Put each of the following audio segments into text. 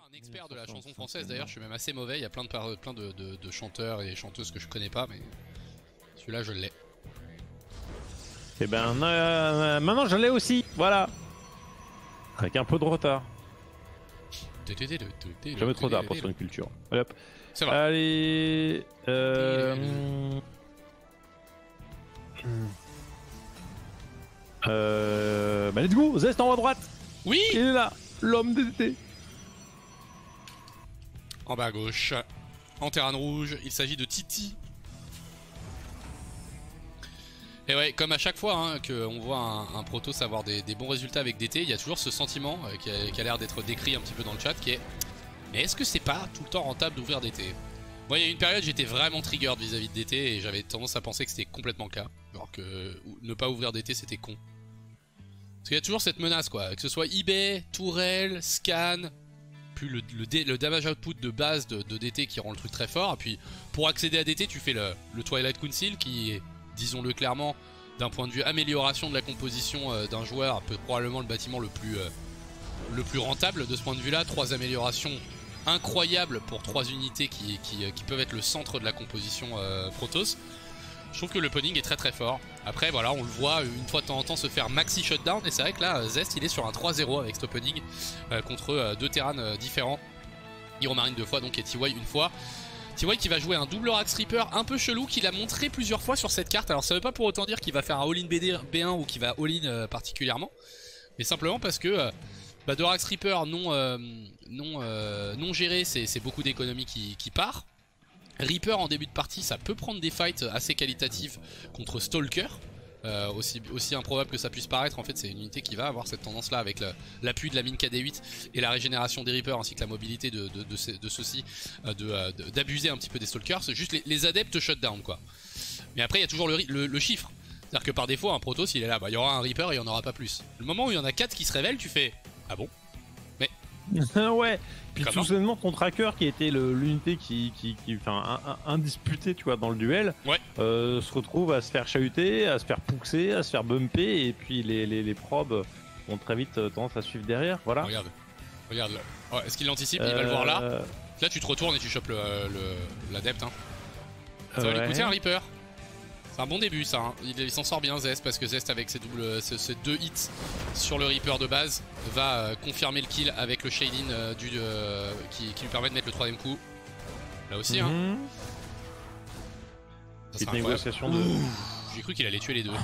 Un expert de la chanson française d'ailleurs, je suis même assez mauvais, il y a plein de chanteurs et chanteuses que je connais pas, mais celui-là je l'ai. Et ben maintenant je l'ai aussi, voilà. Avec un peu de retard. Jamais trop tard pour son culture. Allez hop. C'est vrai. Allez. Bah let's go, Zest en haut à droite. Oui. Il est là, l'homme d'été. En bas à gauche, en terrain rouge, il s'agit de Titi. Et ouais, comme à chaque fois hein, qu'on voit un Protoss avoir des bons résultats avec DT, il y a toujours ce sentiment qui a l'air d'être décrit un petit peu dans le chat qui est mais est-ce que c'est pas tout le temps rentable d'ouvrir DT? Moi il y a une période j'étais vraiment triggered vis-à-vis de DT et j'avais tendance à penser que c'était complètement le cas. Alors que ne pas ouvrir DT c'était con. Parce qu'il y a toujours cette menace quoi, que ce soit eBay, tourelle, scan, plus le damage output de base de DT qui rend le truc très fort. Et puis pour accéder à DT tu fais le Twilight Council qui est, disons-le clairement, d'un point de vue amélioration de la composition d'un joueur, probablement le bâtiment le plus rentable de ce point de vue là. 3 améliorations incroyables pour 3 unités qui peuvent être le centre de la composition Protoss. Je trouve que le punning est très très fort. Après voilà, on le voit une fois de temps en temps se faire maxi shutdown. Et c'est vrai que là Zest il est sur un 3-0 avec ce punning contre 2 Terran différents. Hero Marine 2 fois donc et TY une fois. TY qui va jouer un double Axe Reaper un peu chelou qu'il a montré plusieurs fois sur cette carte. Alors ça veut pas pour autant dire qu'il va faire un all-in B1 ou qu'il va all-in particulièrement. Mais simplement parce que de Axe Reaper non géré, c'est beaucoup d'économie qui part. Reaper en début de partie ça peut prendre des fights assez qualitatives contre Stalker. Aussi improbable que ça puisse paraître, en fait c'est une unité qui va avoir cette tendance là avec l'appui de la mine KD8 et la régénération des Reapers ainsi que la mobilité de ceux-ci d'abuser un petit peu des Stalkers. C'est juste les adeptes shutdown quoi. Mais après il y a toujours le chiffre. C'est-à-dire que par défaut un Protoss il est là, il y aura un Reaper et il n'y en aura pas plus. Le moment où il y en a 4 qui se révèlent tu fais ah bon. Mais ouais. Puis tout soudainement ton tracker qui était l'unité qui indisputée tu vois dans le duel, ouais. Se retrouve à se faire chahuter, à se faire pousser, à se faire bumper et puis les probes ont très vite tendance à suivre derrière. Voilà. Regarde là. Oh, est-ce qu'il l'anticipe? Il va le voir là. Là tu te retournes et tu chopes l'adepte hein. Ça va lui coûter un Reaper. C'est un bon début ça hein. Il s'en sort bien Zest parce que Zest avec ces 2 hits sur le Reaper de base va confirmer le kill avec le shading qui lui permet de mettre le 3ème coup. Là aussi hein. Petite négociation de... J'ai cru qu'il allait tuer les deux.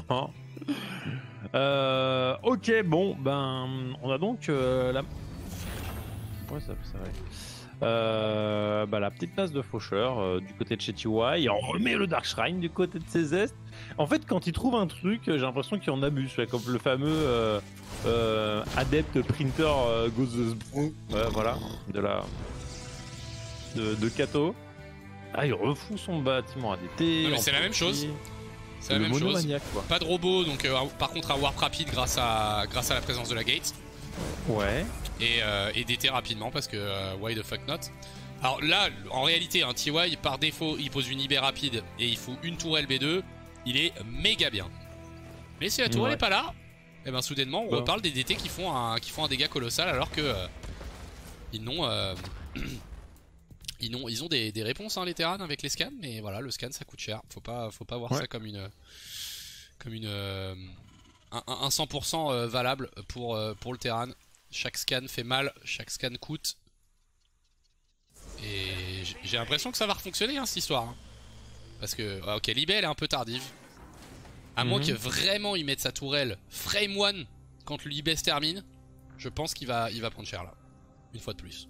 Ok bon ben on a donc la... Ouais ça va. La petite place de faucheur du côté de chez TY et on remet le Dark Shrine du côté de ses Est. En fait quand il trouve un truc j'ai l'impression qu'il en abuse comme le fameux Adept Printer Goes voilà de Kato. Ah il refout son bâtiment ADT. Non, mais c'est la même chose. C'est la même chose. Quoi. Pas de robot donc par contre un warp rapide grâce à la présence de la gate. Ouais. Et DT rapidement parce que why the fuck not. Alors là en réalité un TY par défaut il pose une IB rapide et il fout une tourelle B2. Il est méga bien. Mais si la tourelle n'est pas là, et ben soudainement on reparle des DT qui font un dégât colossal alors que ils ont des réponses les Terran avec les scans, mais voilà le scan ça coûte cher. Faut pas voir ça comme un 100% valable pour le Terran. Chaque scan fait mal, chaque scan coûte. Et j'ai l'impression que ça va refonctionner cette histoire. Hein. Parce que, ok, l'IB elle est un peu tardive. À moins que vraiment il mette sa tourelle frame 1 quand l'IB se termine, je pense qu'il va prendre cher là. Une fois de plus.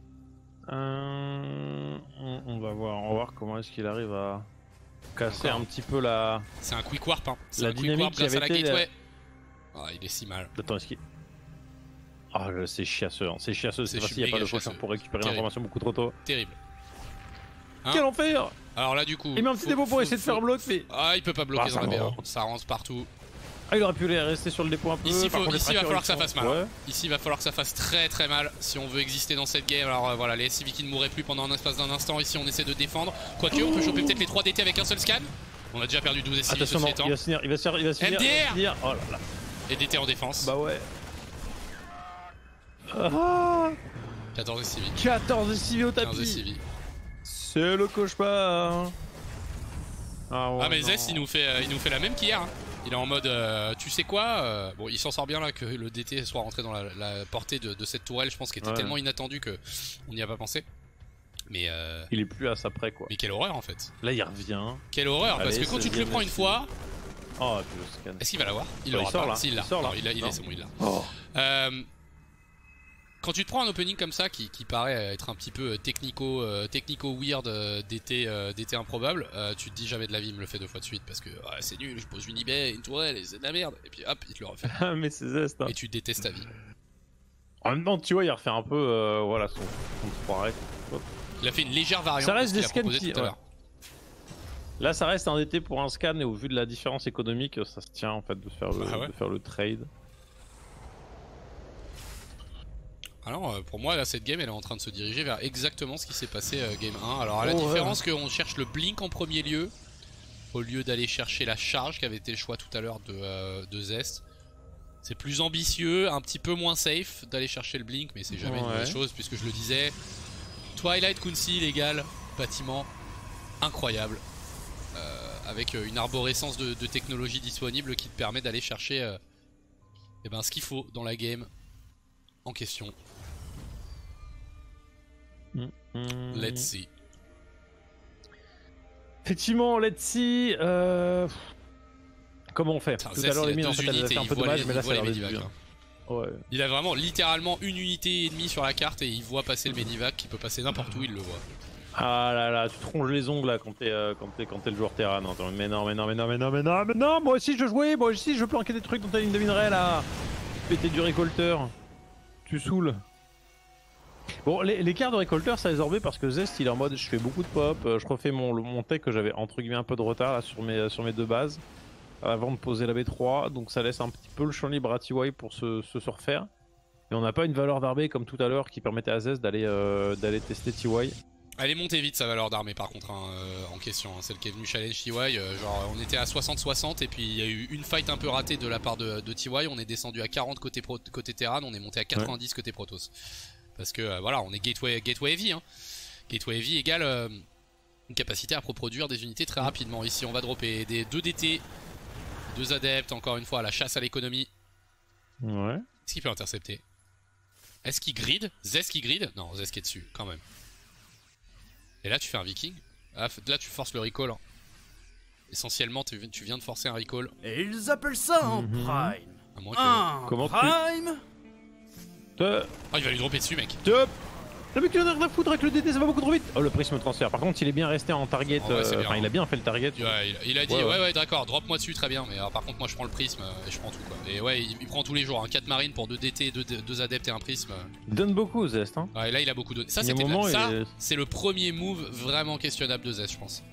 On va voir comment est-ce qu'il arrive à casser un petit peu la... C'est un quick warp hein. C'est un quick warp grâce à la gateway. Ah, il est si mal. Attends, est-ce qu'il... Ah, c'est chiasseux, c'est chiasseux, c'est parce qu'il n'y a pas de faucheur pour récupérer l'information beaucoup trop tôt. Terrible. Hein Quel enfer! Alors là, du coup. Il met un petit dépôt pour essayer de faire bloc, mais. Ah, il peut pas bloquer dans la B1, ça rentre partout. Ah, il aurait pu rester sur le dépôt un peu. Ici, il va falloir que ça fasse mal. Ouais. Ici, il va falloir que ça fasse très très mal si on veut exister dans cette game. Alors voilà, les SCV qui ne mourraient plus pendant un espace d'un instant. Ici, on essaie de défendre. Quoique, on peut choper peut-être les 3 DT avec un seul scan. On a déjà perdu 12 SCV. Attention, non, il va se finir. MDR. Oh là là. Et DT en défense. Bah ouais. Ah 14 SCV. 14 SCV au 15 tapis. SCV. C'est le cauchemar. Ah mais Zest il nous fait la même qu'hier. Hein. Il est en mode tu sais quoi bon il s'en sort bien là que le DT soit rentré dans la portée de cette tourelle, je pense qu'elle était tellement inattendue que on n'y a pas pensé. Mais il est plus à ça près quoi. Mais quelle horreur en fait. Là il revient. Quelle horreur. Allez, parce que quand tu te le prends une fois. Oh et puis le scan. Est-ce qu'il va l'avoir? Il l'aura pas. S'il l'a. Non, il est, c'est bon, il l'a. Oh. Quand tu te prends un opening comme ça qui paraît être un petit peu technico weird d'été improbable, tu te dis jamais de la vie il me le fait 2 fois de suite parce que c'est nul, je pose une eBay, une tourelle et c'est de la merde et puis hop il te le refait. Mais c'est Zest hein. Et tu détestes ta vie. En même temps tu vois il refait un peu voilà son soirée. Il a fait une légère variante. Ça reste de des ce qu'il a scans proposé tout à l'heure. Là ça reste un DT pour un scan et au vu de la différence économique ça se tient en fait de faire le trade. Alors pour moi là cette game elle est en train de se diriger vers exactement ce qui s'est passé game 1. Alors à la différence qu'on cherche le blink en premier lieu au lieu d'aller chercher la charge qui avait été le choix tout à l'heure de Zest. C'est plus ambitieux, un petit peu moins safe d'aller chercher le blink mais c'est jamais une mauvaise chose puisque je le disais. Twilight Council égale bâtiment incroyable avec une arborescence de technologie disponible qui te permet d'aller chercher ce qu'il faut dans la game en question. Let's see. Effectivement, let's see. Comment on fait? Tout à l'heure les mines en fait elles fait un peu dommage mais là ça a l'air d'être bien. Ouais. Il a vraiment littéralement une unité et demie sur la carte et il voit passer le Medivac qui peut passer n'importe où, il le voit. Ah là là, tu te ronges les ongles là quand t'es le joueur terrain. Non, mais non, moi aussi je jouais, moi aussi je planquais des trucs dans ta ligne de minerai là. Péter du récolteur. Tu saoules. Bon, les cartes de récolteur ça a résorbé parce que Zest il est en mode je fais beaucoup de pop, je refais mon tech que j'avais entre guillemets un peu de retard là, sur mes 2 bases avant de poser la B3, donc ça laisse un petit peu le champ libre à TY pour se refaire. Et on n'a pas une valeur d'armée comme tout à l'heure qui permettait à Zest d'aller tester TY. Elle est montée vite sa valeur d'armée par contre en question, hein, celle qui est venue challenge TY, genre on était à 60-60 et puis il y a eu une fight un peu ratée de la part de TY, on est descendu à 40 côté Terran, on est monté à 90 côté Protoss. Parce que voilà, on est gateway heavy, hein. Gateway heavy égale une capacité à reproduire des unités très rapidement. Ici on va dropper des 2 DT, 2 adeptes, encore une fois à la chasse à l'économie. Ouais. Est-ce qu'il peut intercepter? Est-ce qu'il grid? Zest qui grid? Non, Zest qui est dessus quand même. Et là tu fais un viking. Là tu forces le recall. Hein. Essentiellement tu viens de forcer un recall. Et ils appellent ça un prime. À moins que... Comment prime. Oh il va lui dropper dessus mec. Top. Le mec il en a rien à foutre avec le DT, ça va beaucoup trop vite. Oh le prisme transfert, par contre il est bien resté en target, enfin il a bien fait le target. Ouais, il a dit ouais d'accord, drop moi dessus très bien, mais par contre moi je prends le prisme et je prends tout quoi. Et ouais il prend tous les jours, 4 marines pour 2 DT, 2 adeptes et un prisme. Il donne beaucoup Zest hein. Ouais là il a beaucoup donné. Ça c'est le premier move vraiment questionnable de Zest je pense.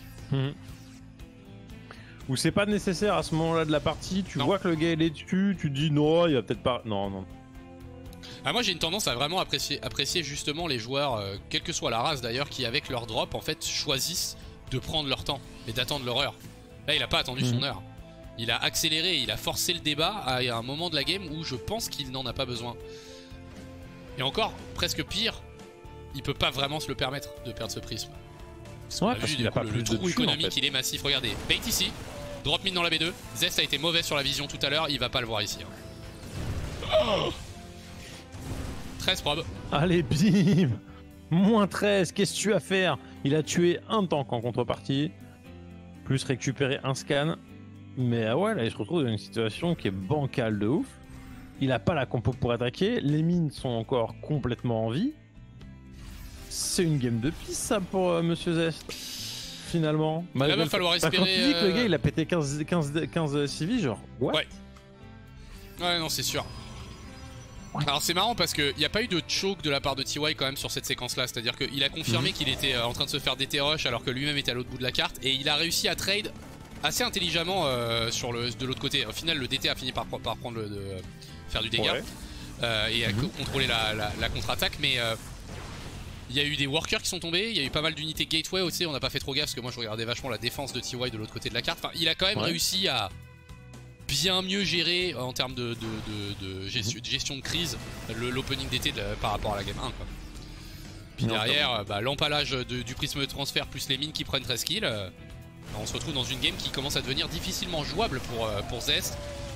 Où c'est pas nécessaire à ce moment là de la partie, tu vois que le gars il est dessus, tu te dis non il va peut-être pas... Non. Ah, moi j'ai une tendance à vraiment apprécier justement les joueurs, quelle que soit la race d'ailleurs, qui avec leur drop en fait choisissent de prendre leur temps et d'attendre leur heure. Là il a pas attendu son heure. Il a accéléré, il a forcé le débat à un moment de la game où je pense qu'il n'en a pas besoin. Et encore, presque pire, il peut pas vraiment se le permettre de perdre ce prisme. Parce qu'il a pas plus le de trou dessus, économique en fait. il est massif, regardez. Bait ici, drop mine dans la B2, Zest a été mauvais sur la vision tout à l'heure, il va pas le voir ici. Hein. 13 prob. Allez bim. Moins 13, qu'est-ce que tu as à faire? Il a tué un tank en contrepartie, plus récupérer un scan. Mais ouais là il se retrouve dans une situation qui est bancale de ouf. Il a pas la compo pour attaquer, les mines sont encore complètement en vie. C'est une game de pisse ça pour Monsieur Zest. Finalement. Là il va falloir espérer... Quand tu dis que le gars il a pété 15 CV genre what? Ouais non c'est sûr. Alors c'est marrant parce qu'il n'y a pas eu de choke de la part de TY quand même sur cette séquence là, c'est à dire qu'il a confirmé qu'il était en train de se faire DT rush alors que lui-même était à l'autre bout de la carte et il a réussi à trade assez intelligemment de l'autre côté. Au final le DT a fini par prendre faire du dégât et à contrôler la contre-attaque, mais il y a eu des workers qui sont tombés, il y a eu pas mal d'unités gateway aussi, on n'a pas fait trop gaffe parce que moi je regardais vachement la défense de TY de l'autre côté de la carte. Enfin il a quand même réussi à bien mieux géré en termes de gestion de crise l'opening d'été par rapport à la game 1 quoi. Puis Non, derrière l'empalage du prisme de transfert plus les mines qui prennent 13 kills, on se retrouve dans une game qui commence à devenir difficilement jouable pour Zest.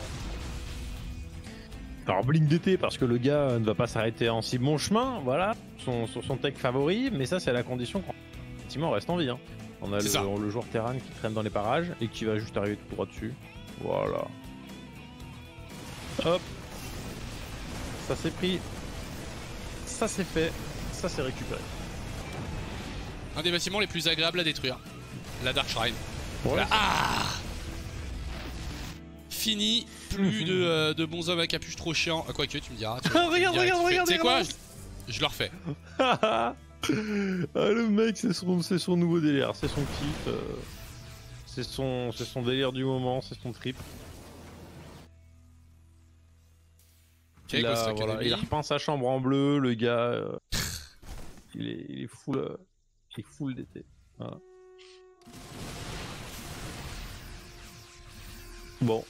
Alors Blink d'été parce que le gars ne va pas s'arrêter en si bon chemin, voilà, sur son tech favori, mais ça c'est à la condition qu'effectivement on reste en vie. Hein. On a le joueur Terran qui traîne dans les parages et qui va juste arriver tout droit dessus. Voilà. Hop. Ça c'est pris. Ça c'est fait. Ça c'est récupéré. Un des bâtiments les plus agréables à détruire. La Dark Shrine. Ouais, Là, fini. Plus de bons hommes à capuche trop chiants. Quoique tu me diras. regarde. C'est quoi je le refais. Ah, le mec c'est son nouveau délire. C'est son kiff. C'est son délire du moment. C'est son trip. Okay, il a repeint sa chambre en bleu, le gars. Il est full d'été. Voilà. Bon.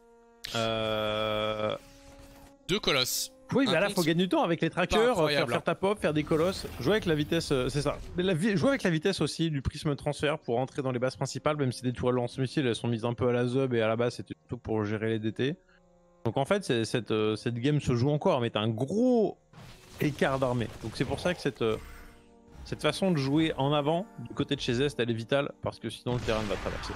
Deux colosses. Oui, bah là faut gagner du temps avec les trackers, faire ta pop, faire des colosses, jouer avec la vitesse, c'est ça. Mais jouer avec la vitesse aussi du prisme de transfert pour rentrer dans les bases principales, même si des tours lance-missiles elles sont mises un peu à la zub et à la base c'était plutôt pour gérer les DT. Donc en fait cette game se joue encore, mais t'as un gros écart d'armée. Donc c'est pour ça que cette façon de jouer en avant du côté de chez Zest elle est vitale parce que sinon le terrain va traverser.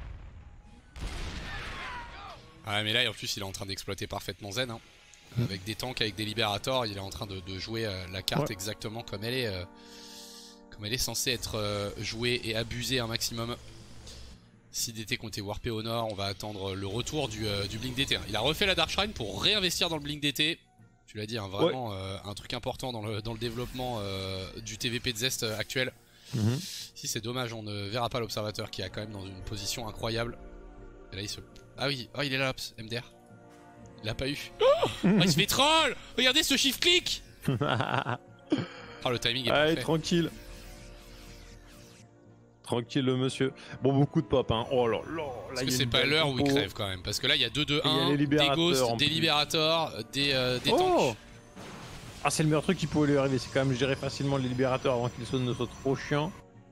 Ouais mais là en plus il est en train d'exploiter parfaitement Zen hein. Avec des tanks, avec des libérators, il est en train de jouer la carte exactement comme elle est censée être jouée et abusée un maximum. Si DT qui ont été warpés au nord, on va attendre le retour du Blink DT. Il a refait la Dark Shrine pour réinvestir dans le Blink DT. Tu l'as dit, hein, vraiment un truc important dans le développement du TVP de Zest actuel. Si c'est dommage, on ne verra pas l'observateur qui est quand même dans une position incroyable. Et là il se... Ah oui, il est là, MDR. Il l'a pas eu. Il se fait troll. Regardez ce shift click. Oh le timing est parfait. Allez, tranquille. Tranquille le monsieur. Bon, beaucoup de pop hein. Oh là là. Est-ce que c'est pas l'heure où il crève quand même? Parce que là il y a 2-2-1, des ghosts, des libérators, des tanks. Ah c'est le meilleur truc qui pouvait lui arriver. C'est quand même gérer facilement les libérateurs avant qu'ils ne soient trop chiants.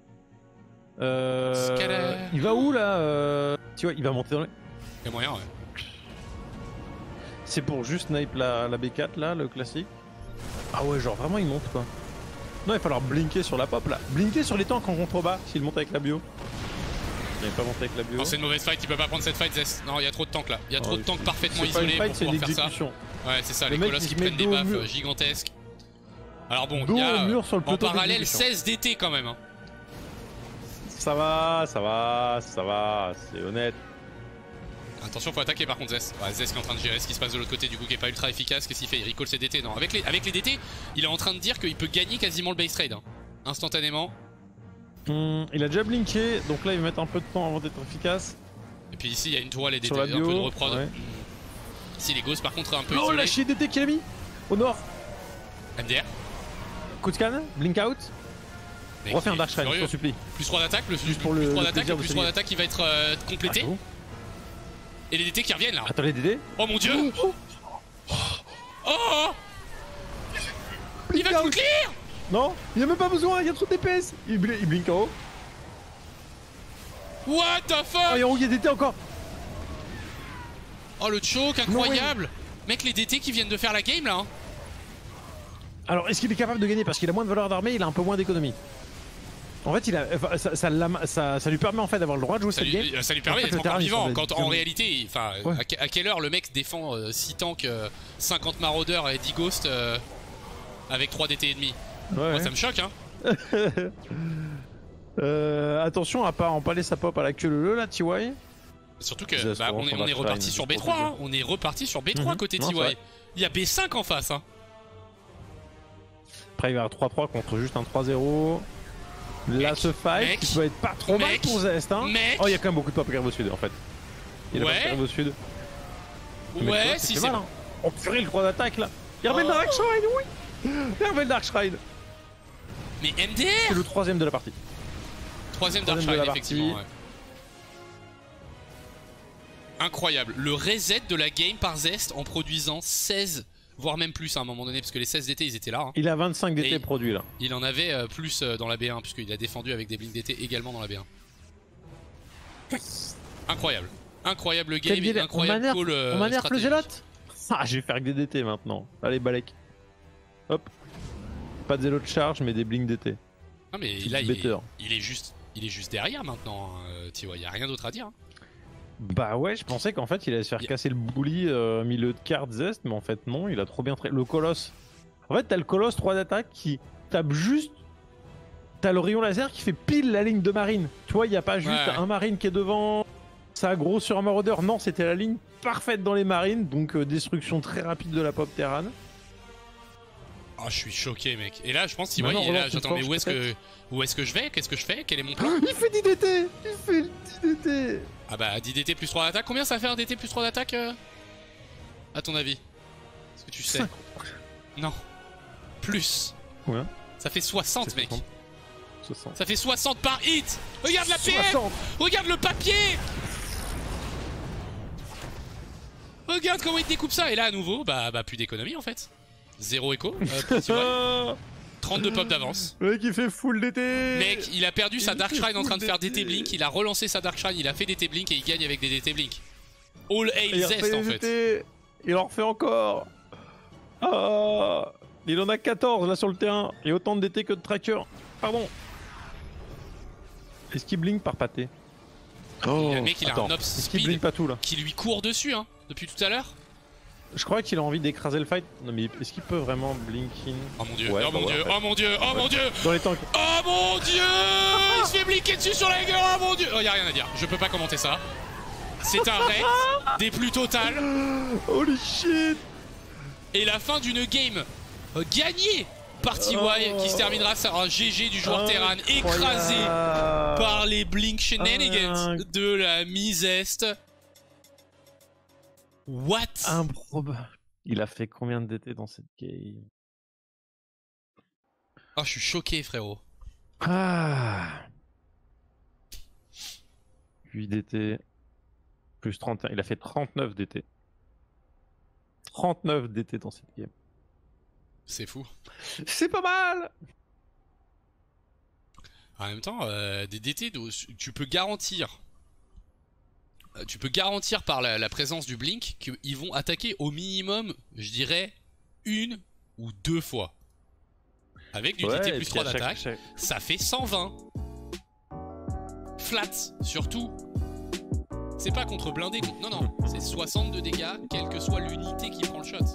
Il va où là tu vois, il va monter dans les... Il y a moyen ouais. C'est pour juste snipe la B4 là, le classique. Ah ouais, genre vraiment il monte quoi. Non, il va falloir blinker sur la pop là. Blinker sur les tanks en contrebas s'il monte avec la bio. Il n'avait pas monté avec la bio. Non, c'est une mauvaise fight, il peut pas prendre cette fight Zest. Non, il y a trop de tanks là. Il y a trop de tanks parfaitement isolés pour pouvoir faire ça. Ouais, c'est ça, les colosses qui prennent des baffes gigantesques. Alors bon, il y a en parallèle 16 DT quand même. Hein. Ça va, c'est honnête. Attention, faut attaquer par contre Zest. Ouais, Zest qui est en train de gérer ce qui se passe de l'autre côté, du coup qui est pas ultra efficace. Qu'est-ce qu'il fait? Il recall ses DT. Non, avec les DT, il est en train de dire qu'il peut gagner quasiment le base trade. Hein. Instantanément. Il a déjà blinké, donc là il va mettre un peu de temps avant d'être efficace. Et puis ici il y a une tourelle et DT, un peu de reprod. Ouais. Ici les ghosts par contre un peu isolés. Oh la chier DT qu'il a mis au nord. MDR. Coup de scan, blink out. Refais un Dark Shrine, je t'en supplie. Plus 3 d'attaque, plus 3 d'attaque qui va être complété. Et les DT qui reviennent là. Attends, les DT. Oh mon dieu. Oh. Il va tout clear. Non, il a même pas besoin, il y a trop de DPS. Il blink en haut. What the fuck. Oh, et en haut il y a DT encore. Oh le choke incroyable. Mec, les DT qui viennent de faire la game là. Alors est-ce qu'il est capable de gagner? Parce qu'il a moins de valeur d'armée, il a un peu moins d'économie. En fait, ça lui permet en fait d'avoir le droit de jouer cette game. Ça lui permet d'être encore vivant. Quand en réalité, enfin, à quelle heure le mec défend 6 tanks, 50 maraudeurs et 10 ghosts avec 3 DT et demi? Moi, ça me choque, hein. Attention à pas empaler sa pop à la queue leu là, TY. Surtout que on est reparti sur B3. Hein. On est reparti sur B3 côté TY. Il y a B5 en face. Hein. Après, il va y avoir 3-3 contre juste un 3-0. Là, ce fight qui peut être pas trop mal pour Zest. Hein. Oh, il y a quand même beaucoup de pop grave au sud en fait. Il y a pas de grave au sud. Ouais, si c'est. On purée le 3 d'attaque là. Il revient le Dark Shrine, oui. Il revient le Dark Shrine. Mais MDR. C'est le 3ème de la partie. 3ème Dark Shrine, effectivement. Ouais. Incroyable. Le reset de la game par Zest en produisant 16, voire même plus à un moment donné, parce que les 16 d'été ils étaient là. Hein. Il a 25 d'été Et produits là. Il en avait plus dans la B1, puisqu'il a défendu avec des blinks d'été également dans la B1. Incroyable. Incroyable game, et incroyable call. On m'énerve le zélote. Ah, je vais faire que des DT maintenant. Allez, Balek. Hop. Pas de zélo de charge, mais des blinks d'été. Non mais là il est juste derrière maintenant, hein, tu vois, il n'y a rien d'autre à dire. Hein. Bah ouais, je pensais qu'en fait il allait se faire casser le bully milieu de carte Zest, mais en fait non, il a trop bien le colosse. En fait t'as le colosse 3 d'attaque qui tape juste. T'as le rayon laser qui fait pile la ligne de marine. Tu vois, il n'y a pas juste un marine qui est devant, ça gros sur un marauder. Non, c'était la ligne parfaite dans les marines, donc destruction très rapide de la pop Terran. Oh, je suis choqué, mec. Et là, je pense qu'il est là. J'attends, mais où est-ce que je vais? Qu'est-ce que je fais? Quel est mon plan? Il fait 10 DT. Il fait 10 DT. Ah bah 10 DT plus 3 d'attaque. Combien ça fait un DT plus 3 d'attaque à ton avis? Est-ce que tu sais? 5. Non. Plus. Combien? Ça fait 60, mec. 60. Ça fait 60 par hit. Regarde la PM. 60. Regarde le papier. Regarde comment il découpe ça. Et là, à nouveau, bah plus d'économie en fait. 0 écho. 32 pop d'avance. Le mec il fait full DT. Mec, il a perdu sa Dark Shrine en train de faire DT Blink. Il a relancé sa Dark Shrine, il a fait DT Blink et il gagne avec des DT Blink. All hail Zest en fait. Il en refait encore. Ah, il en a 14 là sur le terrain. Et autant de DT que de tracker. Pardon. Est-ce qu'il blink par pâté? Oh, le mec il a un up speed pas tout, là qui lui court dessus hein, depuis tout à l'heure. Je crois qu'il a envie d'écraser le fight. Non mais est-ce qu'il peut vraiment blink in? Oh mon dieu, ouais, oh mon dieu, oh mon dieu, oh mon dieu. Dans les tanks. Oh mon dieu. Il se fait blinker dessus sur la gueule, oh mon dieu. Oh y'a rien à dire, je peux pas commenter ça. C'est un raid des plus totales. Holy shit. Et la fin d'une game gagnée par TY qui se terminera sur un GG du joueur Terran écrasé par les Blink Shenanigans de la Zest. What? Improbable. Il a fait combien de DT dans cette game? Oh, je suis choqué, frérot. Ah. 8 DT. Plus 31. Il a fait 39 DT. 39 DT dans cette game. C'est fou. C'est pas mal. En même temps, des DT, tu peux garantir. Tu peux garantir par la présence du Blink qu'ils vont attaquer au minimum, je dirais, 1 ou 2 fois. Avec du DT plus 3 d'attaque, ça fait 120. Flat, surtout. C'est pas contre blindé, non, non, c'est 60 de dégâts, quelle que soit l'unité qui prend le shot.